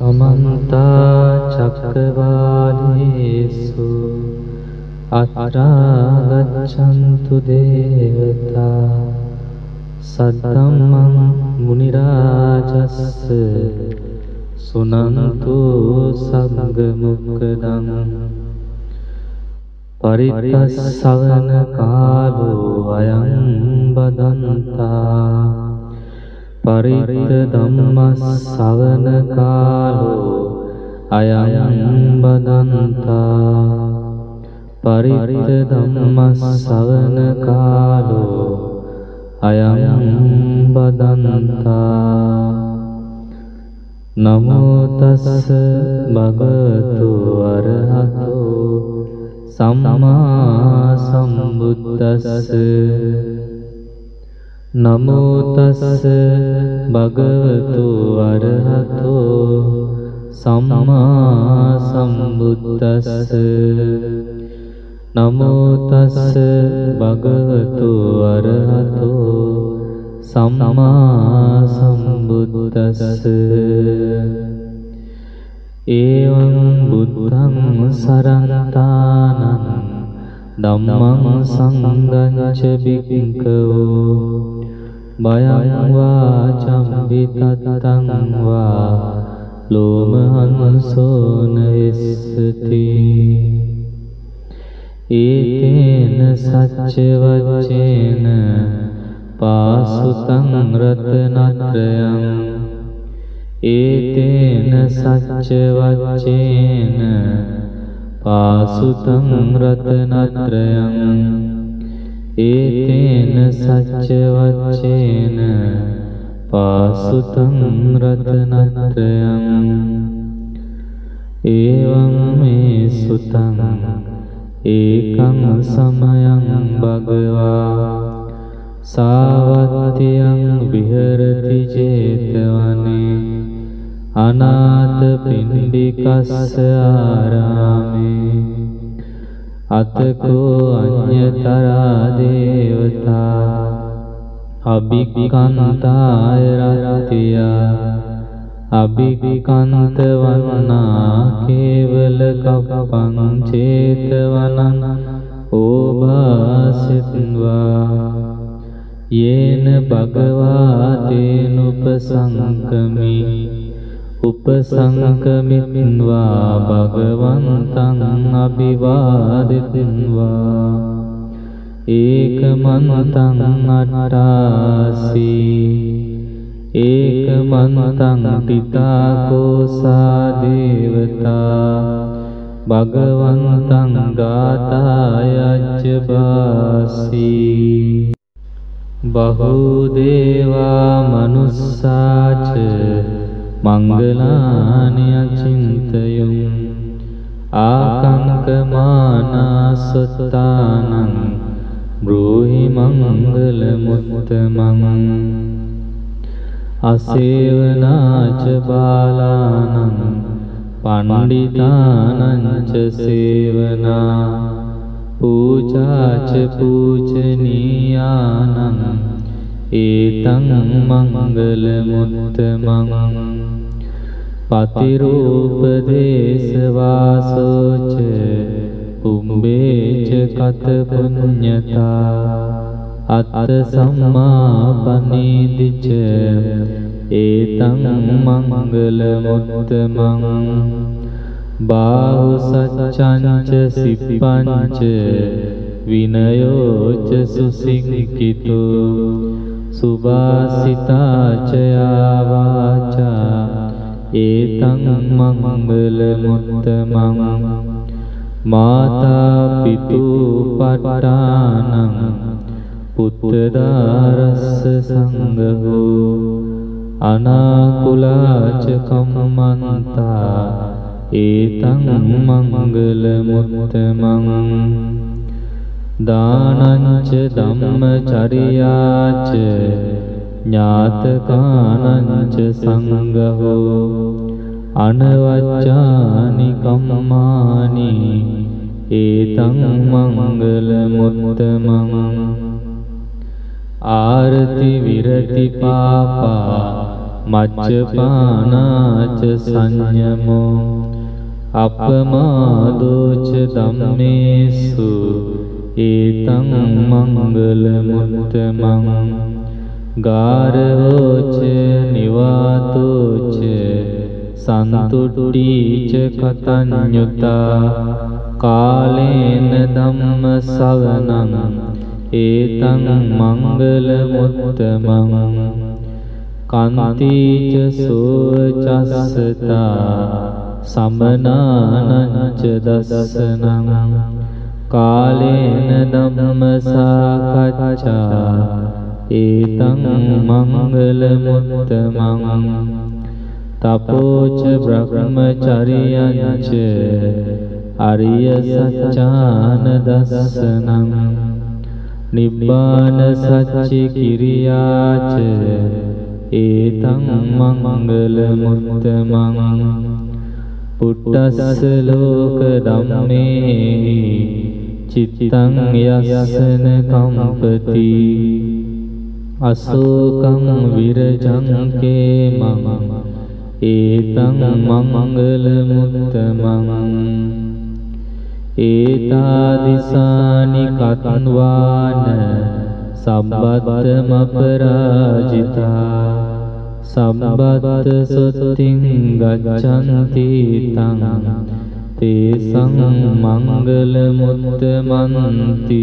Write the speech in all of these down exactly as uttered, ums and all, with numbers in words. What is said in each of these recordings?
समन्त चक्रवालेषु अत्रा गच्छन्तु देवता सद्धम्मं मुनिराजस्य सुनन्तु सद्गमुक्तम् परितस्सवन कालो अयं बदन्ता परित धम्मस्सवन कालो अयं बदन्ता परित धम्मस्सवन कालो अयं बदन्ता नमो तस्स भगवतो अरहतो सम्मा सम्बुद्दस्स नमो तस्स भगवतो अरहतो सम्मा सम्बुद्दस्स नमो तस्स भगवतो अरहतो सम्मा सम्बुद्दस्स एवं बुद्धं सरन्तानं धम्मं संघं च भिक्खवो भयं वाचं विततं वा लोमहंसो न हिंसति एतेन सच्चवच्चेन पासुतं रत्नत्रयम् एतेन सच्चवच्चेन पासुतं रत्नत्रयम् एतेन सच्चवच्चेन पासुतं रत्नत्रयम् एवं मे सुतं एकं समयं भगवा सावत्यं विहरति जेतवने अनाथपिण्डिकस्य आरामे अतको अन्यतरा देवता अभिक्रान्ताय रत्या अभिक्रान्तवन्ना केवलकपं चेतवनं ओभासित्वा येन भगवा तेनुपसङ्गमि उपसङ्गमित्वा भगवन्तं अभिवादित्वा एकमन्तं अट्टासि एकमन्तं पिताकोसा देवता भगवन्तं गातायज्जबासि बहुदेवा मनुस्सा च मङ्गलानि अचिन्तयन् आकङ्कमानासत्तानं ब्रूहि मङ्गलमुत्तमम् असेवना च बालानां पण्डितानां च सेवना पूजा च पूजनीयानाम् एतं मङ्गलमुत्तमम् पतिरूपदेशवासो च पुंबे च कतपुण्यता अत्तसम्मापनीति च एतं मङ्गलमुत्तमम् बाहुसच्चं च सिप्पं च विनयो च सुशिक्षितो सुभाषिता च या वाचा एतं मङ्गलमुत्तमम् माता पितुपट्टानं पुत्रदारस्य सङ्गहो अनाकुला च कम्मन्ता एतं मङ्गलमुत्तमम् दानं च धम्मचर्या च ज्ञातकानां च सङ्गहो अनवच्चानि कम्मानि एतं मङ्गलमुत्तमम् आरति विरति पापा මජ්ජපානාච සංයමෝ අපමාදෝච ධම්මේසු ඒතං මංගල මුත්තමං ගාරවෝච නිවාතෝච සන්තුට්ඨීච කතඤ්ඤුතා කාලේන ධම්ම ශ්‍රවණං ඒතං මංගල මුත්තමං කාන්තිච සෝචස්සතා සමනානංච දස්සනං කාලේන ධම්ම සාකච්ඡා ඒතං මංගල මුත්තමං තපෝච බ්‍රහ්මචර්යංච අරිය සත්‍යාන දස්සනං නිබ්බාන සච්චි කිරියාච ඒතං මංගල මුත්තමං පුට්ටස්ස ලෝක ධම්මේ චිත්තං යස්සන කම්පති අසෝකං විරජං කේමං ඒතං මංගල මුත්තමං ඒතාදිසානි කත්වාන සබ්බත්තම පරාජිතා සබ්බත්ත සොත්තිං ගච්ඡන්ති තං තේසං මංගල මුත්තමන්ති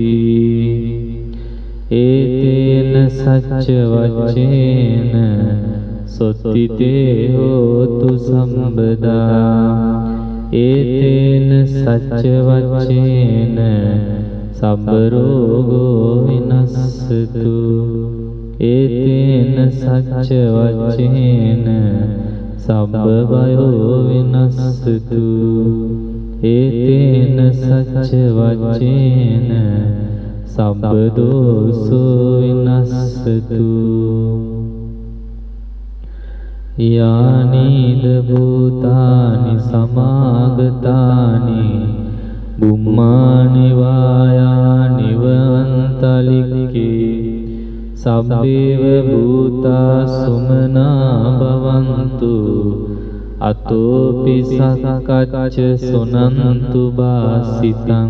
ඒතේන සච්ච වච්චේන සොත්තිතේ හෝතු සම්බදා ඒතේන සච්ච වච්චේන සබ්බ රෝගෝ විනස්සතු ඒතේන සච්ච වච්චේන සබ්බ භයෝ විනස්සතු ඒතේන සච්ච වච්චේන සබ්බ දෝසෝ විනස්සතු යානිද භූතානි සමාගතානි බුම්මානි වායානි වන්තලික්කේ සබ්බේව භූතා සුමනා භවන්තු අතෝපි සක්කච්ච සුනන්තු බාසිතං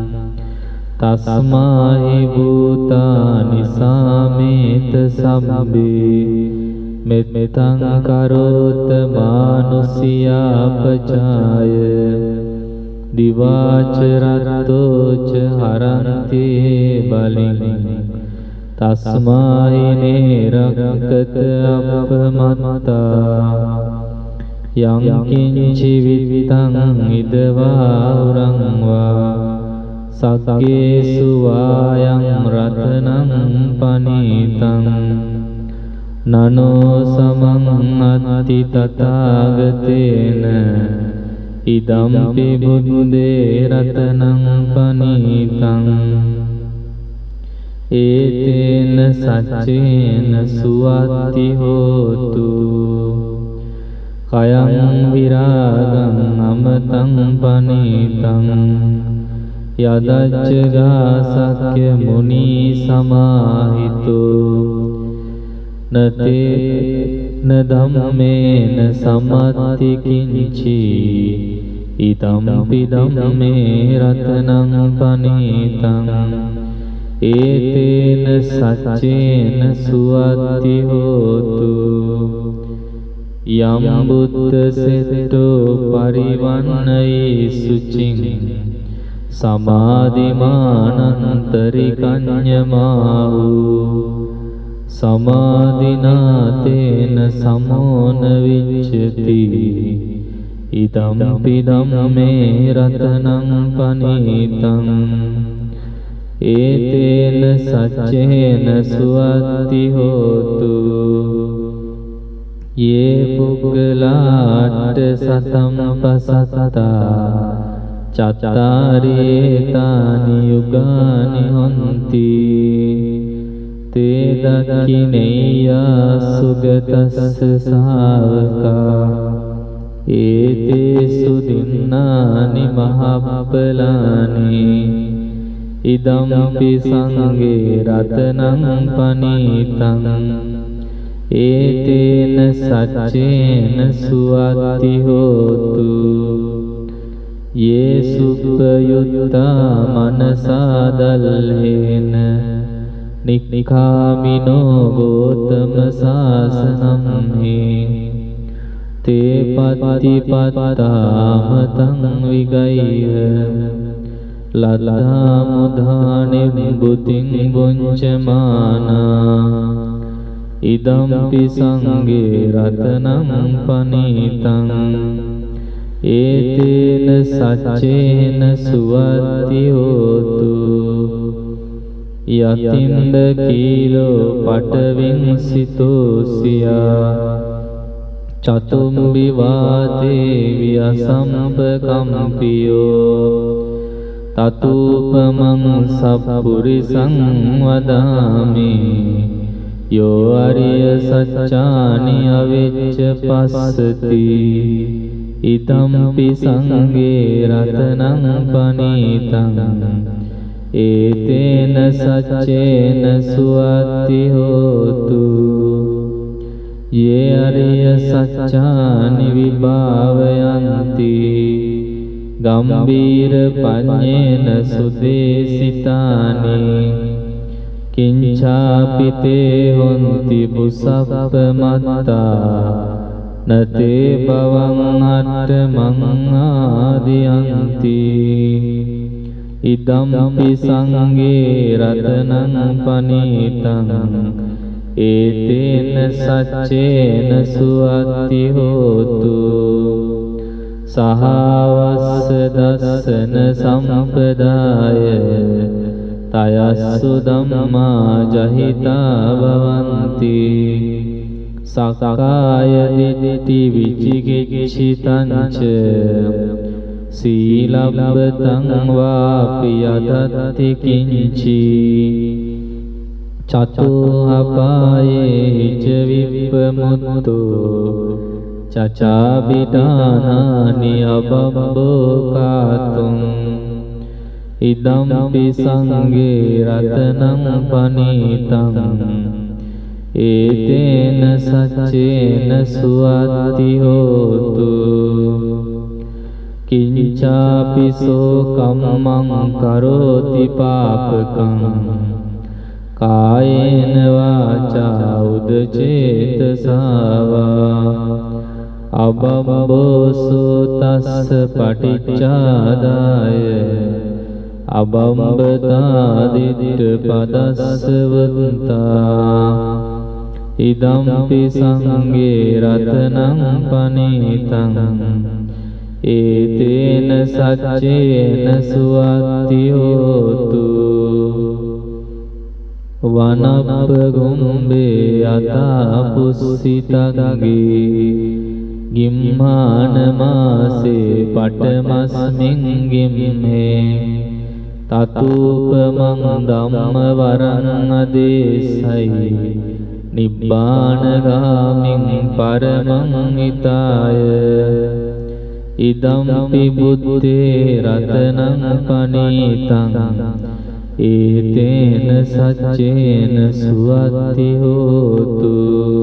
තස්මාහි භූතානි සාමේත සබ්බේ මෙත්තං කරෝත මානුසියාපචාය දිවාච රත්තෝච හරන්ති බලින් තස්මායිනේ රක්කත අපමත්තා යං කිංචි විත්තං ඉදවා උරංවා සග්ගේසු වායං රතනං පනීතං නනෝ සමං අත්ති තථාගතේන ඉදම්පි බුද්දේ රතනං පනීතං ඒතේන සච්චේන සුවත්ති හෝතු කයං විරාගං අමතං පනීතං යදච්ච ගාසක්්‍ය මුනි සමාහිතෝ නතේ න ධම්මේන සමත්ති කිංචි ඉදම්පි ධම්මේ රතනං පනීතං ඒතේන සච්චේන සුවත්ති හෝතු යම් බුද්ධ සෙට්ටෝ පරිවන්නයි සුචින් සමාධිමානන්තරිකඤ්ඤමාහු සමාධිනාතේන සමෝන විච්ඡති ඉදම්පි ධම්මේ රතනං පනීතං ඒතේන සච්චේන සුවත්ති හෝතු යේ පුග්ගලාට සතම් පසත්තා චත්තාරේතානි යුගානි හොන්ති තේ දක්ඛිනේයා සුගතස්ස ශාවකා ඒතේසු දින්නානි මහප්පලානි ඉදම්පි සංඝේ රතනං පනීතං ඒතේන සච්චේන සුවත්ති හෝතු යේසුප්පයුත්තා මනසා දල්ලේන නික්ඛාමිනෝ ගෝතම සාසනම්හි තේ පත්තිපත්තාමතං විගෛහ ලද්දා මුධානෙ බුතින් වොංචමානා ඉදම්පි සංඝේ රතනං පනීතං ඒතේන සච්චේන සුවත්ති හෝතු යතින්ද කීලෝ පටවින් සිතෝසියා චතුම්බි වාතේ වියසම්පකම්පියෝ තතූපමං සප්පුරිසං වදාමි යෝ අරිය සච්චානි අවිච්ච පස්සති ඉදම්පි සංඝේ රතනං පනීතං ඒතේන සච්චේන සුවත්ති හෝතු යේ අරිය සච්චානි විභාවයන්ති ගම්බීර පඤ්ඤේන සුදේසිතානි කිංචාපිතේ හොන්ති බුසප්ප මත්තා නතේ බවං අට්ඨමං ආදියන්ති ඉදම්පි සංඝේ රතනං පනීතං ඒතේන සච්චේන සුවත්ති හෝතු සහවස්ස දස්සන සම්පදාය තයස්සු ධම්මා ජහිතා භවಂತಿ සකාය දිට්ඨි විචිකිච්ඡිතං ච සීලබ්බතං වාපි යදත්ති කිංචි චතෝ අපායේ ච විප්පමුත්තෝ චචාබිදානානි අබබ්බෝ කාතුං ඉදම්පි සංඝේ රතනං පනීතං ඒතේන සච්චේන සුවත්ති හෝතු කිංචාපිසෝ කම්මං කරෝති පාපකං කායේන වාචා උදචේතසාවා අබබ්බෝසෝ තස්ස පටිච්චාදාය අබම්බතාදිත්ත පදස්සවත්තා ඉදම්පි සංඝේ රතනං පනීතං ඒතේන සච්චේන සුවත්ති හෝතු වනප්පගුම්බේ යතා පුස්සිතග්ගේ ගිම්මාන මාසේ පඨමස්මින් ගිම්මේ තතූපමං ධම්ම වරං අදේසයි නිබ්බානගාමින් පරමං හිතාය ඉදම්පි බුත්තේ රතනං පනීතං ඒතේන සච්චේන සුවත්ති හෝතු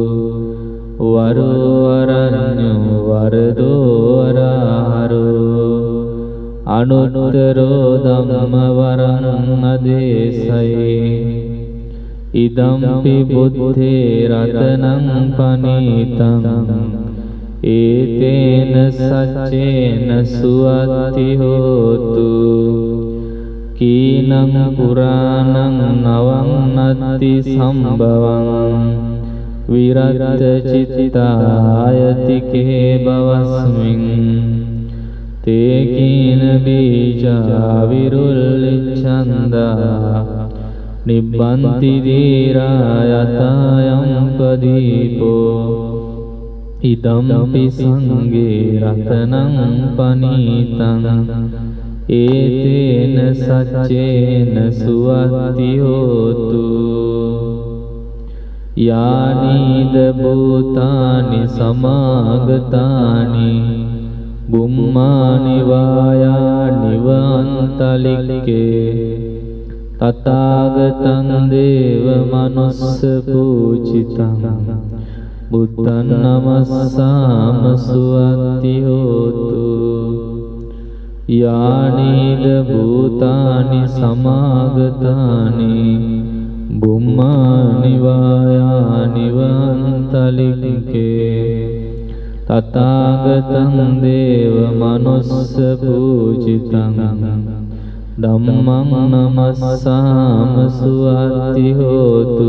වරෝ අරඤ්ඤෝ වරදෝ අරහරෝ අනුත්තරෝ ධම්ම වරං අදේසයි ඉදම්පි බුත්තේ රතනං පනීතං ඒතේන සච්චේන සුවත්ති හෝතු කීනං පුරාණං නවං නත්ති සම්භවං විරත් චිත්තායතිකේ බවස්මින් තේ කීන බීජා විරුල්ලිච්ඡන්දා නිබ්බන්ති දීරා යතයම් පදීපෝ ඉදම්පි සංඝේ රතනං පනීතං ඒතේන සච්චේන සුවත්ති හෝතු යානීද භූතානි සමාගතානි බුම්මානි වායානි වන්තලික්කේ තථාගතං දේව මනුස්ස පූජිතං බුද්ධං නමස්සාම සුවත්ති හෝතු යානීද භූතානි සමාගතානි බුම්මානි වායානි වන්තලික්කේ තථාගතං දේව මනුස්ස පූජිතං ධම්මං නමස්සාම සුවත්ති හෝතු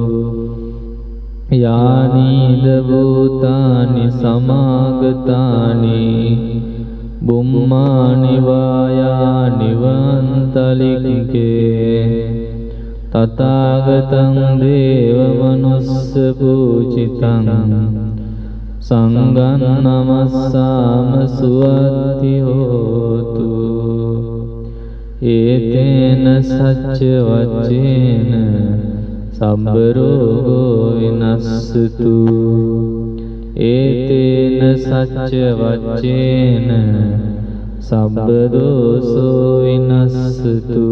යානීද භූතානි සමාගතානි බුම්මානි වායානි වන්තලික්කේ තථාගතං දේව මනුස්ස පූජිතං සංඝං නමස්සාම සුවත්ති හෝතු ඒතේන සච්ච වච්චේන සබ්බ රෝගෝ විනස්සතු ඒතේන සච්ච වච්චේන සබ්බ දෝසෝ විනස්සතු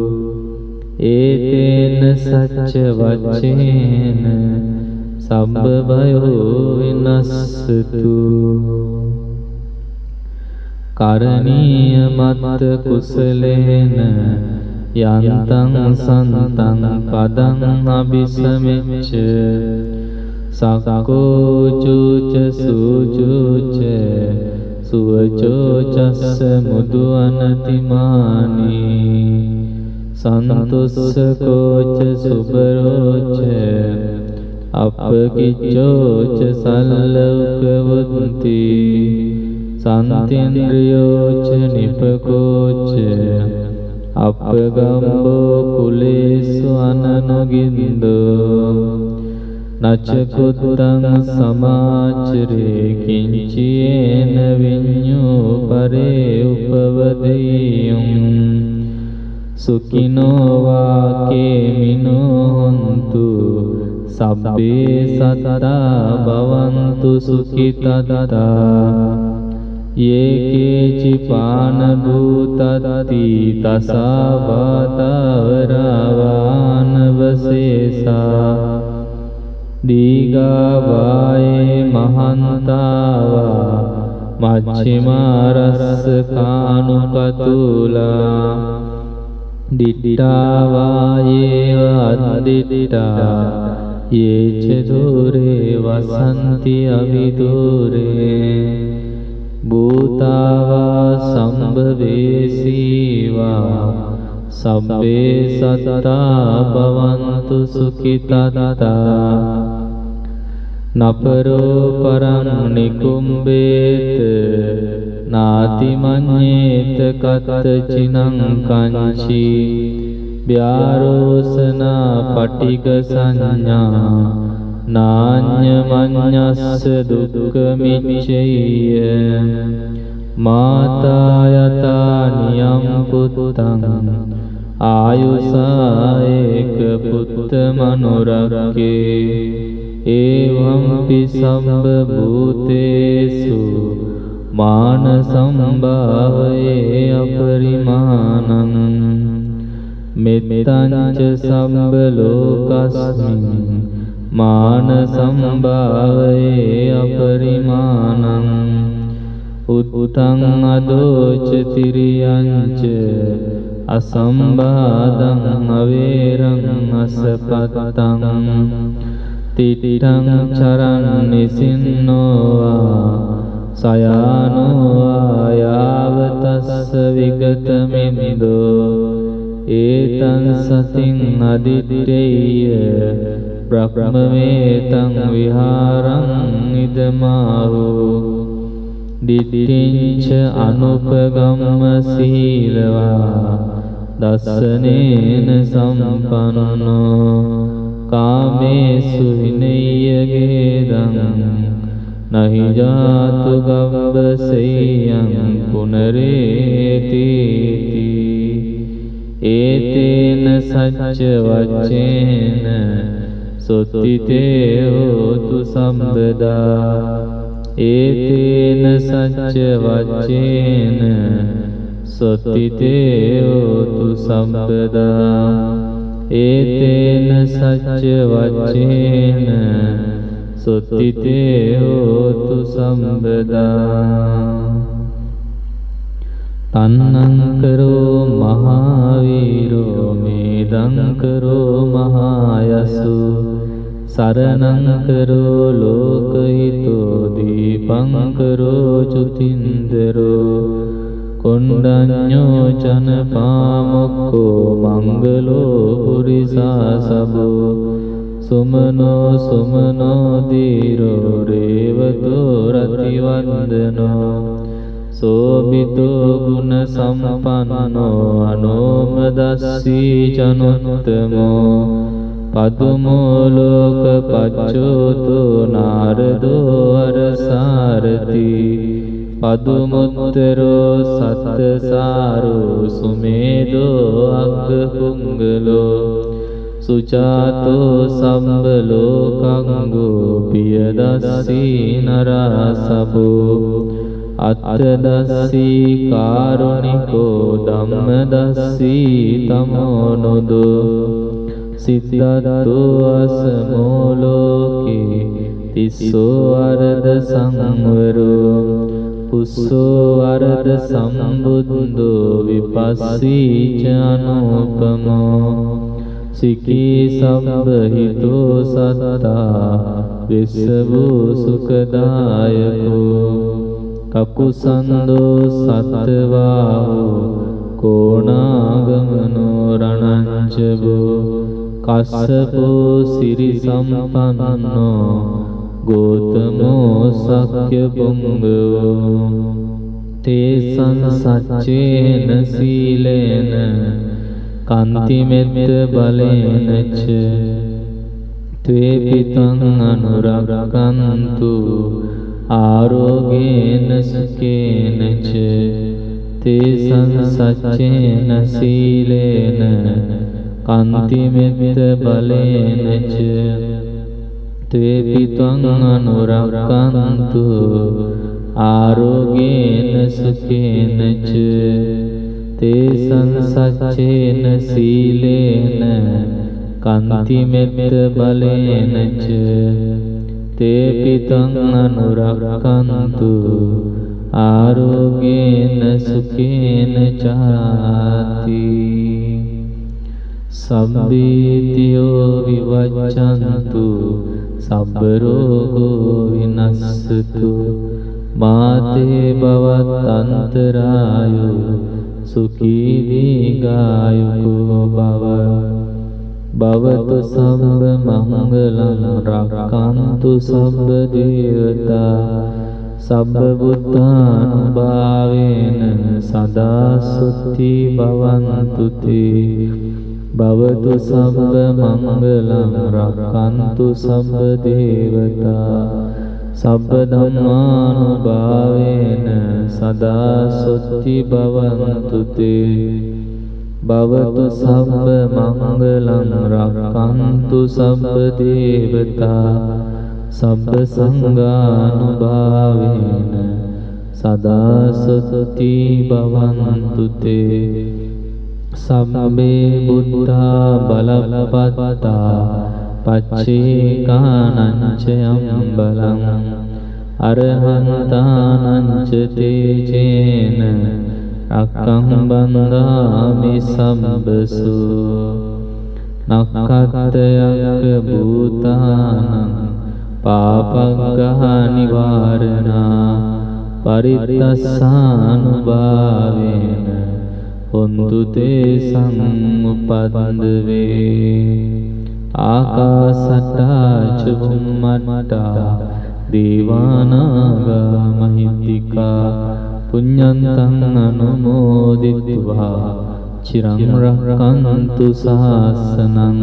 ඒතේන සච්ච වච්චේන සබ්බ භයෝ විනස්සතු කරණීය මත්ත කුසලේන යන්තං සන්තං පදං අபிසමෙච්ච සක්කෝචුච සූචුච සුවචෝචස්ස මුදු අනතිමානි සන්තුස්සකෝච සුබරෝච අපකිච්චෝච සල්ලෝකවන්ති සන්තේන්ද්‍රියෝච නිපකෝච අපගම්බෝ කුලේසු අනනුගින්දෝ නචකුත්තං සමාචරේ කිංචේන විඤ්ඤෝ පරේ උපවදෙය්‍යං සුඛිනෝ වාකේමිනෝ හොන්තු සබ්බේ සත්තා භවන්තු සුඛිතත්තා යේකේචි පාන භූතත්ති තසා වාතාවරාවාන වසේසා දීගාවායේ මහන්තාවා මච්චිමාරස්ස කානුකතුලා දිට්ඨාවායේ අද්දිට්ඨා යේච දුරේ වසන්ති අවිදුරේ භූතාවා සම්භවේසීවා සබ්බේ සත්තා භවන්තු සුඛිතත්තා නපරෝ පරං නිකුම්බේත නාති මඤ්ඤේත කත්තචිනං කංචි ව්‍යාරෝසනා පටිග සංඥා නාඤ්ඤමඤ්ඤස්ස දුක්ඛ මිච්ඡේය මාතා යතා නියම් පුත්තං ආයුසා ඒක පුත්ත මනුරක්කේ එවං පිසම්බ භූතේසු මාන සම්භාවයේ අපරිමාණං මෙත්තං ච සම්බ ලෝකස්මින් මාන සම්භාවයේ අපරිමාණං උත්තං අදෝච තිරියංච අසම්බාදං අවේරං අසපත්තං තිටිඨං චරන් නිසින්නෝවා සයානෝවා යාවතස්ස විගතමින්දෝ ඒතං සතින් අදිත්තේය බ්‍රහ්මවේතං විහාරං ඉදමාහෝ දිට්ඨිංච අනුපගම්ම සීලවා දස්සනේන සම්පන්නෝ කාමේසු විනය්‍යගේදං නහි ජාතු ගබ්බසෙය්‍යං පුනරේති ඒතේන සච්ච වච්චේන සොත්තිතේ හෝතු සම්බදා ඒතේන සච්ච වච්චේන සොත්තිතේ හෝතු සම්බදා ඒතේන සච්ච වච්චේන සුත්තිතේ හෝතු සම්බදා තන්නං කරෝ මහාවීරෝ මේදං කරෝ මහායසු සරණං කරෝ ලෝකහිතෝ දීපං කරෝ චුතින්දරෝ කොණ්ඩඤ්ඤෝ ජනපාමොක්ඛෝ මංගලෝ පුරිසාසබෝ සුමනෝ සුමනෝ දීරෝ රේවතෝ රතිවන්දනෝ සෝබිතෝ ගුණ සම්පන්නෝ අනෝමදස්සී ජනොත්තමෝ පදුමෝ ලෝක පච්චෝතෝ නාරදෝ අරසාරති පදුමුත්තරෝ සත්තසාරෝ සුමේදෝ අග්ගපුංගලෝ සුචාතෝ සම්බලෝකංගෝ පියදස්සී නරාසබෝ අත්තදස්සී කාරුණිකෝ ධම්මදස්සී තමෝනොදෝ සිද්ධාතෝ අසමෝ ලෝකේ තිස්සෝ අරද සංවරෝ පුස්සෝ අරද සම්බුද්ධෝ විපස්සී චානෝපමෝ සිකී සම්බහිතෝ සත්තා විස්සවෝ සුඛදායකෝ කකුසන්දෝ සත්වාහෝ කෝණාගමනෝ රණංචබෝ කස්සපෝ සිරි සම්පන්නෝ ගෝතමෝ සක්‍ය පුංගවෝ තේසං සච්චේන සීලේන කන්තිමෙත්ත බලේනච ත්වේ පිතං අනුරක්ඛන්තු ආරෝගේන සුකේනච තේසං සච්චේන සීලේන කන්තිමෙත්ත බලේනච ත්වේ පිතං අනුරක්ඛන්තු ආරෝගේන සුකේනච තේසං සච්චේන සීලේන කන්තිමෙත්ත බලේනච තේ පිතං අනුරක්ඛන්තු ආරෝගේන සුකේන චාති සබ්බීතියෝ විවච්ඡන්තු සබ්බ රෝගෝ විනස්සතු මාතේ භවත්තන්තරායෝ සුඛී දීඝායුකෝ භව භවතු සම්බ මංගලං රක්ඛන්තු සබ්බ දේවතා සබ්බ බුද්ධානුභාවේන සදා සුත්ති භවන්තු තේ භවතු සබ්බ මංගලං රක්ඛන්තු සබ්බ දේවතා සබ්බ ධම්මානුභාවේන සදා සුත්ති භවන්තු තේ භවතු සබ්බ මංගලං රක්ඛන්තු සබ්බ දේවතා සබ්බ සංඝානුභාවේන සදා සුත්ති භවන්තු තේ සබ්බේ බුද්ධා බලපත්තා පච්චේකානං ච යම්බලං අරහන්තානං ච තේජේන අක්ඛං බන්ධාමි සම්බසු නක්ඛත්තයක භූතානං පාපග්ගහ නිවාරණා පරිත්තස්සානුභාවේන හොන්තු තේ සම්උපද්දවේ ආකාසට්ටා ච බුම්මට්ටා දේවානාගා මහිත්‍තිකා පුඤ්ඤන්තං අනුමෝදිත්වා චිරං රක්ඛන්තු ශාසනං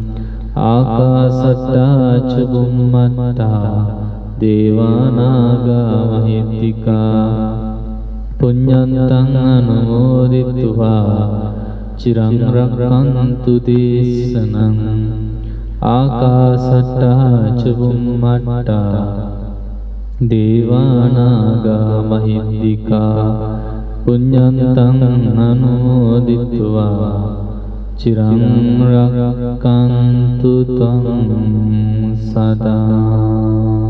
ආකාසට්ටා ච බුම්මට්ටා දේවානාගා මහිත්‍තිකා පුඤ්ඤන්තං අනුමෝදිත්වා චිරං රක්ඛන්තු දේශනං ආකාසට්ටා ච බුම්මට්ටා දේවානාගා මහිත්‍තිකා පුඤ්ඤන්තං අනුමෝදිත්වා चिरं रक्षन्तु त्वं सदा।